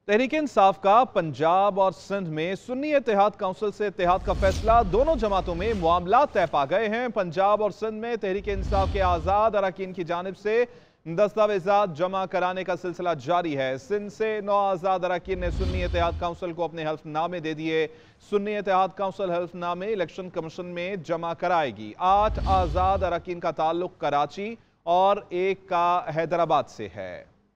तहरीक इंसाफ का पंजाब और सिंध में सुन्नी इत्तेहाद काउंसिल से इत्तेहाद का फैसला। दोनों जमातों में मामला तय पा गए हैं। पंजाब और सिंध में तहरीक इंसाफ के आज़ाद अरकान की जानिब से दस्तावेजात जमा कराने का सिलसिला जारी है। सिंध से 9 आज़ाद अरकान ने सुन्नी इत्तेहाद काउंसिल को अपने हल्फनामे दे दिए। सुन्नी इत्तेहाद काउंसिल हल्फनामे इलेक्शन कमीशन में जमा कराएगी। 8 आज़ाद अरकान का ताल्लुक कराची और एक का हैदराबाद से है।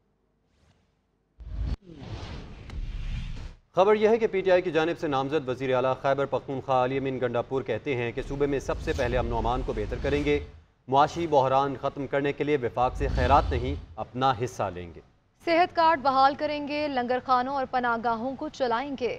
खबर यह है कि पीटीआई की जानिब से नामजद वज़ीर आला खैबर पख्तूनख्वा अली अमीन गंडापुर कहते हैं कि सूबे में सबसे पहले अमन अमान को बेहतर करेंगे। मुआशी बहरान ख़त्म करने के लिए वफाक से खैरात नहीं, अपना हिस्सा लेंगे। सेहत कार्ड बहाल करेंगे, लंगर खानों और पनाहगाहों को चलाएंगे।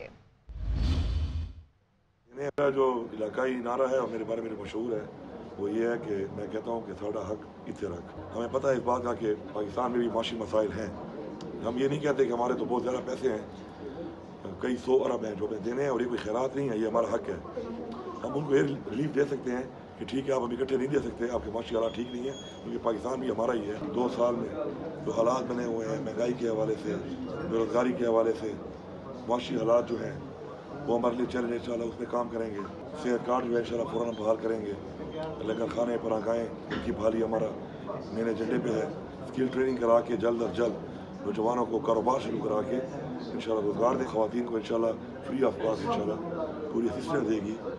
मेरा जो इलाकाई नारा है और मेरे बारे में मशहूर है वो ये है कि मैं कहता हूँ कि साड़ा हक इत्ते रख। हमें पता है इस बात का कि पाकिस्तान में भी माशी मसाइल हैं। हम ये नहीं कहते कि हमारे तो बहुत ज़्यादा पैसे हैं, कई 100 अरब हैं जो हमें देने हैं और ये कोई खैरात नहीं है, ये हमारा हक है। हम उनको ये रिलीफ दे सकते हैं कि ठीक है आप हम इकट्ठे नहीं दे सकते, आपके माशी हालात ठीक नहीं है, क्योंकि पाकिस्तान भी हमारा ही है। 2 साल में जो हालात बने हुए हैं महंगाई के हवाले से, बेरोज़गारी के हवाले से, माशी हालात जो हैं वो हमारे लिए चैलेंज इंशाल्लाह उसमें काम करेंगे। सेहत कार्ड जो है इंशाल्लाह फ़ौरन बहाल करेंगे। लंगर खाने परागाहें इनकी बहाली हमारा मेन एजेंडे पे है। स्किल ट्रेनिंग करा के जल्द अज जल्द नौजवानों को कारोबार शुरू करा के इंशाल्लाह रोज़गार दे। ख़वातीन को इंशाल्लाह फ्री ऑफ कॉस्ट इंशाल्लाह पूरी असिस्टेंस देगी।